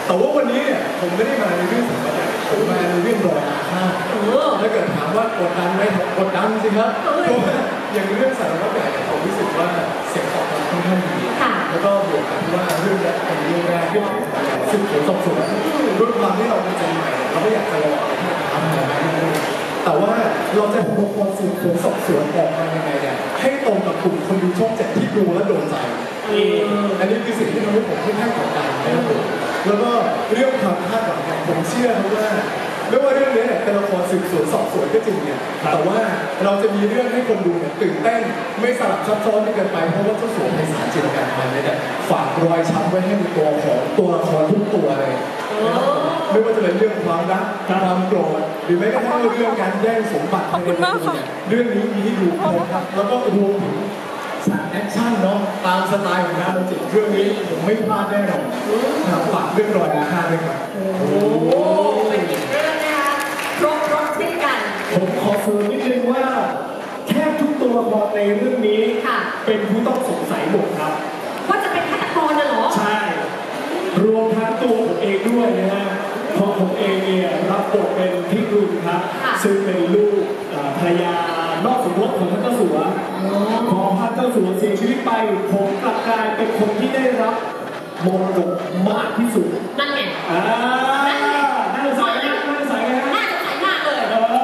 แต่ว่าวันนี้เนี่ยผมไม่ได้มาในเรื่องสังกัดผมมาในเรื่องรอยอาฆาตถ้าเกิดถามว่ากดดันไหมกดดันสิครับเพราะว่าอย่างเรื่องสารวัตรใหญ่ผมรู้สึกว่าเสียงตอบรับค่อนข้างดีแล้วก็บวกกับว่าเรื่องนี้เป็นเรื่องแรกที่ผมสืบสวนสอบสวนด้วยความที่เราเป็นใจใหม่เราก็อยากจะลองทำอะไรแต่ว่าเราจะพบความสืบสวนสอบสวนออกมายังไงเนี่ยให้ตรงกับกลุ่มคนดูช่อง7ที่ดูและโดนใจอันนี้คือสิ่งที่ทำให้ผมค่อนข้างกดดันนะครับผมแล้วก็เรื่องความคาดหวังเนี่ยผมเชื่อว่าไม่ว่าเรื่องนี้เนี่ยเป็นละครสืบสวนสอบสวนก็จริงเนี่ยแต่ว่าเราจะมีเรื่องให้คนดูเนี่ยตื่นเต้นไม่สลับซับซ้อนเกินไปเพราะว่าเจ้าสัวไพศาลจินตนาการเนี่ยฝากรอยช้ำไว้ให้ในตัวของตัวละครทุกตัวเลยไม่ว่าจะเป็นเรื่องความรักความโกรธหรือแม้กระทั่งเรื่องการแย่งสมบัติในเรื่องนี้มีให้ดูครบครับแล้วก็รวมถึงฉากแอคชั่นเนาะตามสไตล์ของงานเราจริงเรื่องนี้ผมไม่พลาดแน่นอนฝากเรื่องรอยอาฆาตด้วยครับโอ้เป็นอีกเรื่องนะคะครบรถที่กันผมขอเสริมนิดนึงว่าแทบทุกตัวละครในเรื่องนี้เป็นผู้ต้องสงสัยหมดครับว่าจะเป็นฆาตกรน่ะเหรอใช่รวมทั้งตัวผมเองด้วยนะฮะเพราะผมเองเนี่ยรับบทเป็นพี่รุ่นครับซึ่งเป็นลูกภรรยานอกสมรสของท่านเจ้าสัวพอท่านเจ้าสัวเสียชีวิตไปผมกลับกลายเป็นคนที่ได้รับมรดกมากที่สุดนั่นไงน่าสงสัยมากน่าสงสัยไหมฮะน่าสงสัยมากเลย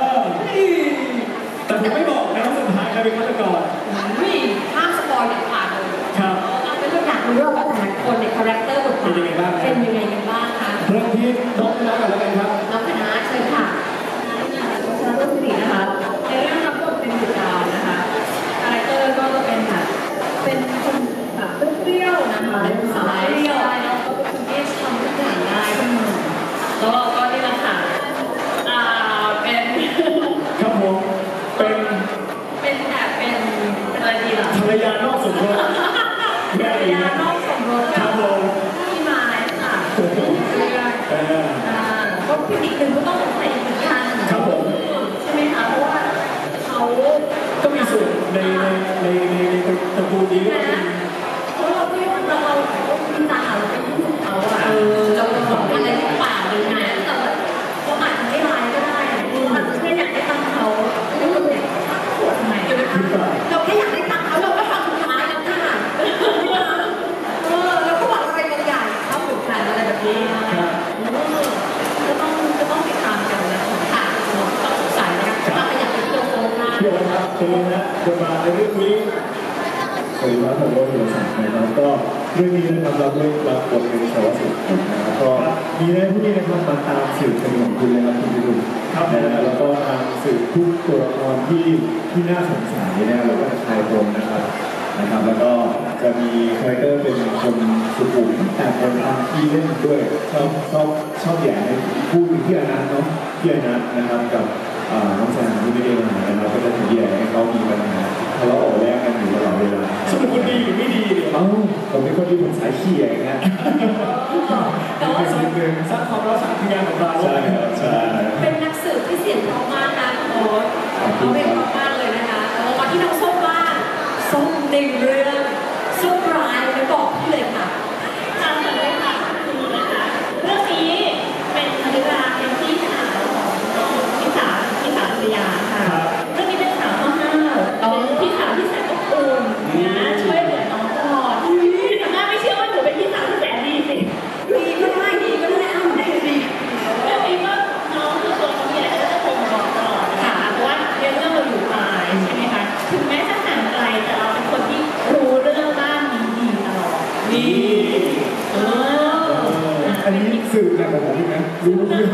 แต่ผมไม่บอกนะสุดท้ายใครเป็นฆาตกรห้ามสปอยเด็ดขาดเลยครับเป็นเรื่องอยากรู้ว่าแต่ละคนในคาแรคเตอร์บทบาทเป็นยังไงกันบ้างคะเริ่มที่น้องคณะก่อนแล้วกันครับน้องคณะเชิญค่ะชนะรุ่งศรีนะคะในเรื่องรับบทเป็นบุตรดาวนะคะคาแรคเตอร์ก็จะเป็นแบบเป็นคนแบบเปรี้ยวนะคะเป็นสายเปรี้ยวแล้วก็เป็นคนที่ทำทุกอย่างได้แล้วก็นี่แหละค่ะเป็นครับผมเป็นแบบเป็นอะไรดีล่ะภรรยานอกสมรสภรรยานอกสมรสครับผมที่มาค่ะก็เป็นอีกหนึ่งผู้ต้องสงสัยเหมือนกันครับผมใช่ไหมคะเพราะว่าเขาก็มีส่วนในตระกูลนี้ด้วยเพราะเราที่เราคุณตาเราเป็นผู้ของเขาอะเราจะบอกอะไรที่ป่าหรือไงแต่แบบเขาอาจจะไม่ร้ายก็ได้อาจจะแค่อยากได้ตังเขาไม่รู้เนี่ยปวดไหมเราแค่อยากได้ตังเขาเราก็ทำสุดท้ายแล้วค่ะเราก็หวังอะไรบางอย่างเข้าถึงกันอะไรแบบนี้ก็ต้องติดตามกันนะค่ะต้องสงสัยนะคะถ้าอยากไปเที่ยวโซนนะเที่ยวครับเที่ยวนะจะมาในเรื่องนี้สวัสดีครับผมโรจน์ศักดิ์นะครับก็เรื่องนี้นะครับเราเล่นรับบทเป็นสารวัตรสืบนะครับก็มีหน้าที่นะครับมาตามสืบคดีของคุณนะครับคุณผู้ชมครับแล้วก็ตามสืบทุกตัวละครที่น่าสงสัยนะครับแล้วก็คลายปมนะครับแล้วก็จะมีคาแรคเตอร์เป็นคนสุขุมแต่เป็นทางที่เล่นด้วยชอบแย่ให้พูดที่อนันต์เนาะที่อนันต์นะครับกับน้องแซมที่ไม่ได้มานะครับก็จะถึงแย่ให้เขามีปัญหาทะเลาะแย่กันอยู่ตลอดเวลาสมมติคนดีหรือไม่ดีเนี่ยผมเป็นคนดีผมสายขี้อย่างเงี้ยแต่ว่าสร้างความรักสามัคคีของเราใช่เป็นนักสืบที่เสียงเพราะมากนะโอ๊ตเขาเป็นเพราะมากเลยนะคะแล้วมาที่น้องส้มบ้างส้มในเรื่องส้มร้ายไปบอกพี่เลยค่ะจำเลยค่ะคือนะคะเรื่องนี้เป็นภรรยาเป็นพี่สาวของพี่สาวภรรยาค่ะเรื่องนี้เป็นสาวห้าวเป็นพี่สาวที่แสนอบอุ่นนะช่วยเหลือน้องตลอดแต่แม่ไม่เชื่อว่าหนูเป็นพี่สาวที่แสนดีสิดีก็ได้อ้าวดีเรื่องนี้ก็น้องคือตัวเขาใหญ่ก็จะคงบอกตลอดค่ะเพราะว่าเรื่องเราอยู่ปลายใช่ไหมคะถึงแม้จะห่างไกลแต่เราเป็นคนที่รู้เรื่องบ้านนี้ดีตลอดดีอันนี้สื่ออะไรของผมไหมรู้ทุกเรื่อง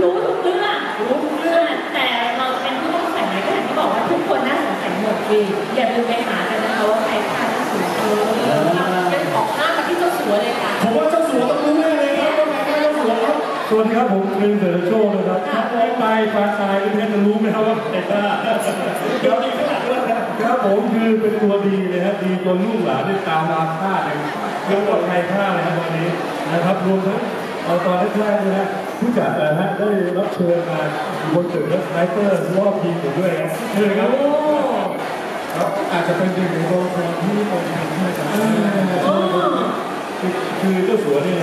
แต่เราเป็นผู้ต้องสงสัยไหมก็อย่างที่บอกว่าทุกคนน่าสงสัยหมดอย่าลืมไปหากันนะคะว่าใครฆ่าเจ้าสัวเป็นของหน้ากับที่เจ้าสัวเลยค่ะผมว่าเจ้าสัวต้องรู้แน่เลยครับว่าใครฆ่าเจ้าสัวครับสวัสดีครับผมเป็นเสือโชว์นะครับไปปลาตายเป็นเพชรจะรู้ไหมครับว่าใครฆ่าเดี๋ยวดีขนาดนั้นครับผมคือเป็นตัวดีเลยครับดีจนลูกหลานได้ตามมาฆ่าเลยเรื่องใครฆ่าเลยครับวันนี้นะครับรวมทั้งตอนแรกๆนะฮะผู้จัดนะฮะได้รับเชิญมาบนตึกและสไนเปอร์รอบทีมอยู่ด้วยครับเชิญครับอาจจะเป็นหนึ่งในตัวละครที่เป็นทีมที่จะคือเจ้าสัวนี่นะ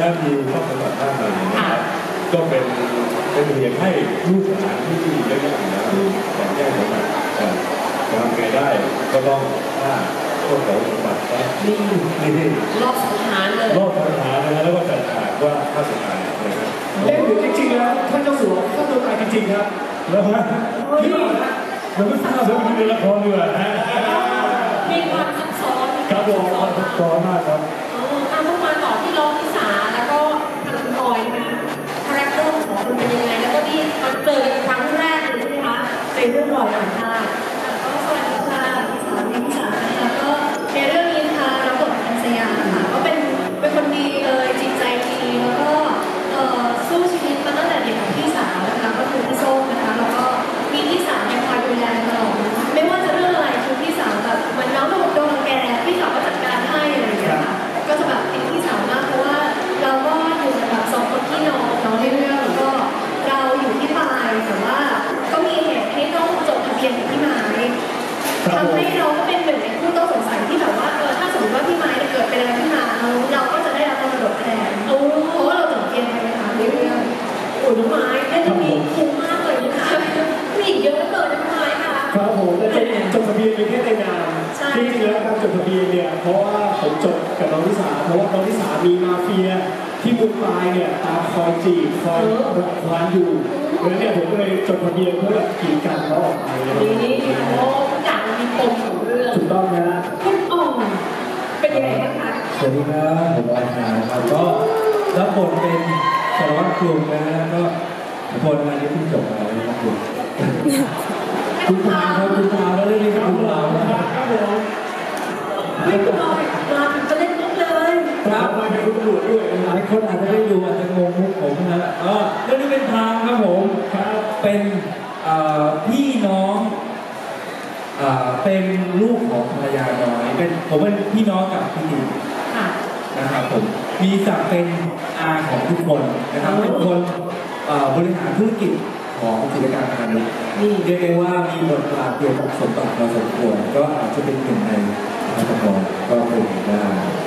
นะมีข้อจำกัดมากมายนะครับก็เป็นเพียงให้ลูกหลานที่เยอะๆนะแต่แก้สมบัติทำไงได้ก็ต้องฆ่าพวกเขาสมบัตินะนี่รอบสังหารเลยรอบสังหารนะแล้วก็จัดฉากว่าฆ่าสุดท้ายนะครับเล่นหรือจริงๆแล้วท่านเจ้าสัวฆ่าตัวตายจริงๆครับแล้วฮะที่เราไม่ทราบว่าเป็นละครด้วยนะมีความซับซ้อนครับผมซับซ้อนมากครับต้องมาต่อที่น้องที่สาแล้วก็ทางคุณพลอยนะคาแรคเตอร์ของคุณเป็นยังไงแล้วก็ที่มาเจอกันครั้งแรกเลยใช่ไหมคะในเรื่องรอยอ่านท่าก็สวัสดีค่ะพี่สาวนะคะก็ในเรื่องนี้นะคะรับบทเป็นสยามค่ะก็เป็นคนดีเลยจิตใจดีแล้วก็สู้ชีวิตมาตั้งแต่เด็กของพี่สาวนะคะก็คือพี่ส้มนะคะแล้วก็มีพี่สาวคอยดูแลตลอดไม่ว่าจะเรื่องอะไรคือพี่สาวแบบเหมือนน้องโดนแกพี่สาวก็จัดการให้อะไรอย่างเงี้ยค่ะก็จะแบบเป็นพี่สาวมากเพราะว่าเราก็อยู่แบบสองคนพี่น้องในเรื่องแล้วก็เราอยู่ที่ปลายแต่ว่าก็มีเหตุให้ต้องจดทะเบียนกับพี่ไม้ทำให้เราก็เป็นหนึ่งในผู้ต้องสงสัยที่แบบว่าถ้าสมมติว่าพี่ไม้เกิดเป็นอะไรขึ้นมาเราก็จะได้รับมรดกแทนเพราะว่าเราจดทะเบียนกันนะคะในเรื่องโอ้ยน้องไม้ได้ตรงนี้คุ้มมากเลยนะคะผู้หญิงเยอะเกินน้องไม้ค่ะครับผมและจดทะเบียนเป็นแค่ในนามจริงๆแล้วการจดทะเบียนเนี่ยเพราะว่าผมจดกับน้องทิสาเพราะว่าน้องทิสามีมาเฟียที่บุกปลายเนี่ยตามคอยจีบคอยรักควานอยู่แล้วเนี่ยผมก็เลยจดทะเบียนเพื่อกีดกันเขาออกไปนี่โอ้ทุกอย่างมีปมอยู่เรื่องถูกต้องนะคุณอ่อนเป็นยังไงบ้างคะสวัสดีครับผมออยครับก็รับบทเป็นสารวัตรกลุ่มนะก็คนมาที่เพิ่งจบมาเลยครับคุณพาครับคุณพาแล้วเรื่องนี้คุณพาครับผมไม่คุณอ่อยมาถึงจะเล่นมุกเลยครับมาเป็นคุณตำรวจด้วยหลายคนอาจจะไม่ดูอาจจะงงมุกผมนะเรื่องนี้เป็นพามครับผมครับเป็นพี่น้องเป็นลูกของภรรยาน้อยผมเป็นพี่น้องกับพี่ดีนะครับผมมีศักดิ์เป็นอาของทุกคนนะครับเป็นคนบริหารธุรกิจของกิจการพาณิชย์นี่เรียกได้ว่ามีบทบาทเกี่ยวกับสมบัติพอสมควรก็อาจจะเป็นหนึ่งในรัฐบาลก็เป็นได้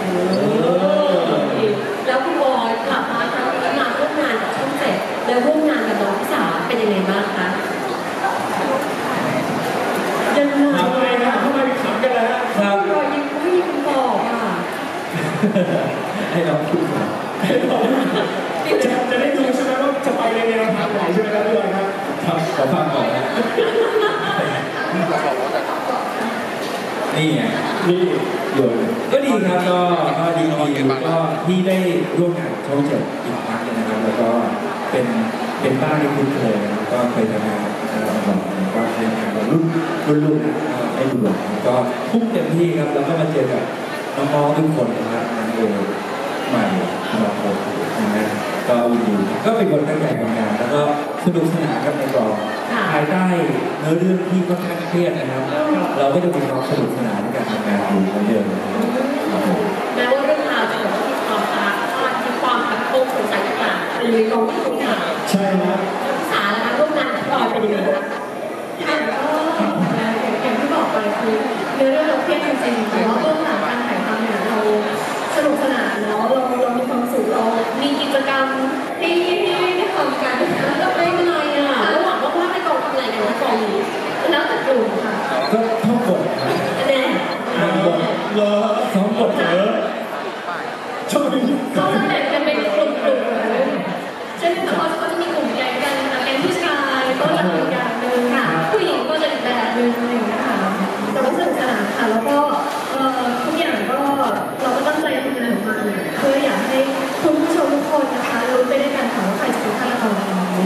แล้วคุณบอยกลับมาครั้งนี้มาร่วมงานกับช่องเจ็ดแล้วร่วมงานกับน้องพิสาเป็นยังไงบ้างคะยังไงนะทำไมมีขำกันแล้วครับรอยยิ้มไม่มีคุณบอกอ่ะให้เราพูดจะได้ดูใช่ไหมว่าจะไปในแนวทางไหนใช่ไหมครับพี่บอยครับครับขอฟังก่อนนะนี่ไงนี่โยนก็ดีครับก็ดีก็ที่ได้ร่วมงานช่องเจ็ดอีกครั้งนึงนะครับแล้วก็เป็นบ้านที่คุ้นเคยก็เคยทำงานก่อนก็เป็นงานรุ่นนะให้ดูก็พุ่งเต็มที่ครับแล้วก็มาเจอกับน้องๆทุกคนนะครับนั่นเองใหม่เรานะก็ดีก็เป็นคนตั้งใจทำงานแล้วก็สนุกสนานกับในกองภายใต้เนื้อเรื่องที่ค่อนข้างเครียดนะครับเราก็จะมีความสนุกสนานในการทำงานอยู่เหมือนเดิมแม้ว่าเรื่องราวจะแบบมีความรักมีความแบบโกงสงสัยต่างๆหรือเราไม่รู้ค่ะใช่นะภาษาแล้วร่วมงานกับพลอยเป็นยังไงคะอย่างที่บอกไปคือเนื้อเรื่องเราเครียดจริงๆแต่ว่าเบื้องหลังการถ่ายทำเนี่ยเราสนุกสนานเนาะเรามีความสุขเรามีกิจกรรมที่ได้ทำกันแล้วไม่เป็นไรอ่ะระหว่างว่าในกองทำอะไรกันนะกองนี้แล้วแต่กลุ่มค่ะก็ท่องบทแน่บทซ้อมบทเยอะชอบที่เขาจะแบ่งกันเป็นกลุ่มๆเช่นแต่ว่าเขาจะมีกลุ่มใหญ่กันเป็นผู้ชายก็จะมีอย่างหนึ่งค่ะผู้หญิงก็จะอีกแบบหนึ่งอะไรอย่างเงี้ยค่ะแต่ว่าสนุกสนานค่ะแล้วก็ทุกอย่างก็เราก็ตั้งใจทำงานมาเพื่ออยากให้คุณผู้ชมทุกคนนะคะรู้ไปด้วยกันค่ะว่าใครจะเป็นฆาตกร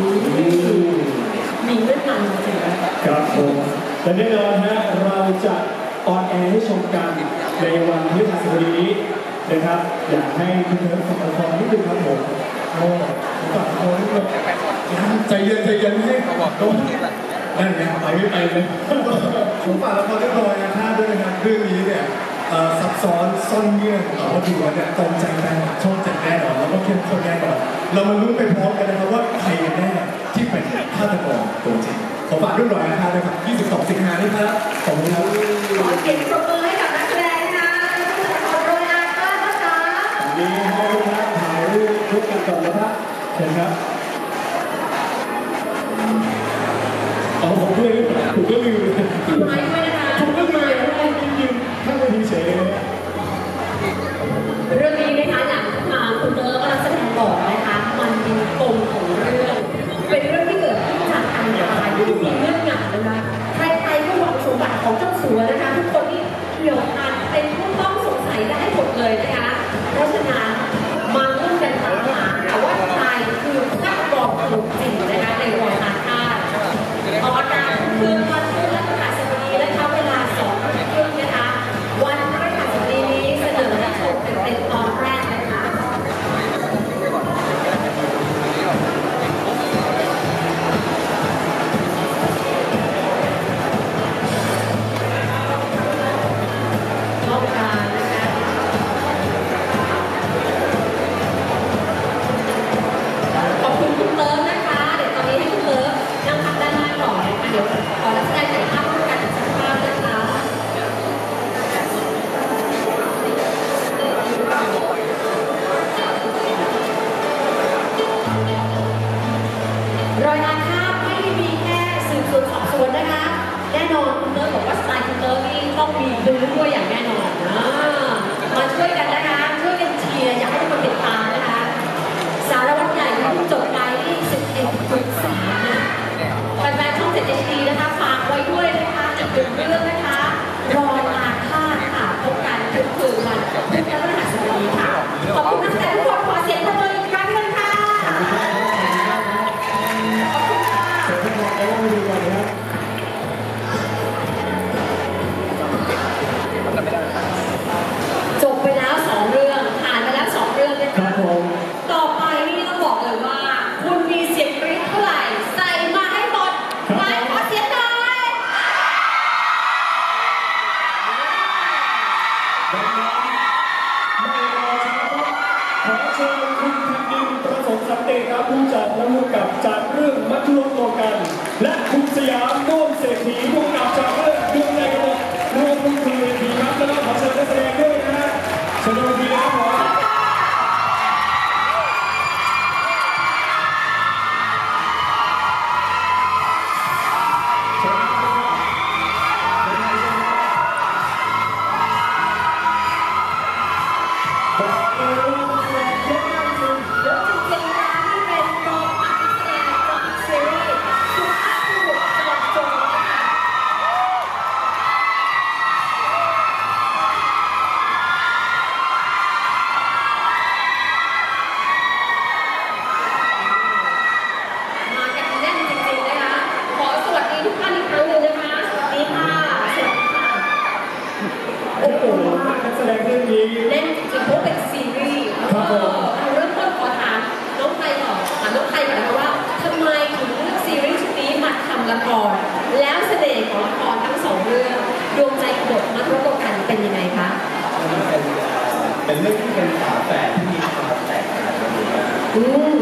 มีเรื่องนำจริงครับผมและแน่นอนฮะเราจะออนแอร์ให้ชมกันในวันพฤหัสบดีนี้นะครับอยากให้คุณผู้ชมฟังละครนิดนึงครับผมฝากละครนิดนึงใจเย็นให้เขาบอกตรงนั่นไงไปไม่ไปเลยผมฝากละครเรียบร้อยนะท่าด้วยนะครับเรื่องนี้เนี่ยซับซ้อนซ่อนเงื่อนแต่ว่าถือว่าเนี่ยตรงใจแฟนช่องเจ็ดแน่นอนแล้วก็เข้มข้นแน่นอนเรามาลุ้นไปพร้อมกันนะครับว่าใครกันแน่ที่เป็นฆาตกรตัวจริงขอฝากเรื่องรอยอาฆาตด้วยครับ22 สิงหาคมนี้ครับขอบคุณครับขอเสียงปรบมือให้กับนักแสดงนะรอยอาฆาตนะคะนี้ให้ทุกท่านถ่ายรูปร่วมกันก่อนนะครับเชิญครับเอาผมด้วยผมก็ลืมไม่ไม่นะคะผมก็ลืมยืนข้างเวทีเฉยเลยเรื่องนี้นะคะหลังมาคุณเตอร์ก็นักแสดงบอกนะคะมันมีปมของเรื่องเป็นเรื่องที่เกิดขึ้นจากการตายที่มีเรื่องงานนะคะใครๆก็หวังสมบัติของเจ้าสัวนะคะทุกคนที่เกี่ยวพันเป็นผู้ต้องสงสัยได้หมดเลยนะคะเพราะฉะนั้นมาร่วมกันตามหาค่ะว่าใครคือฆาตกรตัวจริงนะคะในรอยอาฆาตออกอากาศคืนวันพฤหัสบดีนะคะเวลา2 ทุ่มครึ่งนะคะวันพฤหัสบดีนี้เสนอให้ชมเป็นตอนแรกนะคะรอบการนะคะขอบคุณคุณเติร์นะคะเดี๋ยวตอนนี้ให้คุณเติร์นั่งพักด้านหน้าก่อนนะคะเดี๋ยวขอรับแสดงถ่ายภาพร่วมกันสักภาพนะคะ รอยอาฆาตไม่ได้มีแค่สืบสวนสอบสวนนะคะแน่นอนคุณเติร์บอกว่าสไตล์คุณเติร์นี่ต้องมีดูด้วยอย่างแน่นอนมาช่วยกันนะคะช่วยกันเชียร์อยากให้ทุกคนติดตามนะคะสารวัตรใหญ่ที่จบไปที่11.3นะแฟนๆช่อง 7HD นะคะฝากไว้ด้วยนะคะอีกหนึ่งเรื่องนะคะรอยอาฆาตค่ะพบกันทุกคืนวันพุธพฤหัสบดีค่ะขอบคุณนักแสดงทุกคนขอเสียงปรบมืออีกครั้งหนึงค่ะเชิญทุกท่านไปนั่งดูกันนะครับจบไปแล้ว2 เรื่องผ่านไปแล้ว2 เรื่องนะครัคะบผมต่อไปนี่ต้องบอกเลยว่า คุณมีเสียงกรี๊ดเท่าไหร่ใส่มาให้หมดไปขอเสียงหน่อยดังนั้นไม่รอช้าครับขอเชิญคุณแผ่นดินประสงค์สันติครับผู้จัดและผู้กำกับจากเรื่องมัจจุราชโลกัน และคุณสยามโน้มเศรษฐีผู้กำกับจากเรื่องดวงใจกระบอกรวมทุกทีเวทีครับแล้วก็ขอเชิญนักแสดงด้วยนะฮะเชิญดูทีนะครับผมบอกเลยว่านักแสดงเยอะมากจริงเดี๋ยวจริงๆแล้วนี่เป็นกองนักแสดงจากซีรีส์สุภาพบุรุษจอมโจรนะคะ มากันแน่นจริงๆนะคะ ขอสวัสดีทุกท่านอีกครั้งหนึ่งนะคะ สวัสดีค่ะ สวัสดีค่ะโอ้โหนักแสดงเรื่องนี้เล่นจริงๆเพราะเป็นซีรีส์ครับผมเอาเริ่มต้นขอถามน้องไทยก่อนถามน้องไทยก่อนนะคะว่าทำไมถึงเลือกซีรีส์ชุดนี้มาทำละคร แล้วเสน่ห์ของละครทั้ง2 เรื่องดวงใจกบฏมัทรโลกันเป็นยังไงคะเป็นเรื่องที่เป็นฝาแฝดที่มีความแตกต่างกันอยู่มากอืม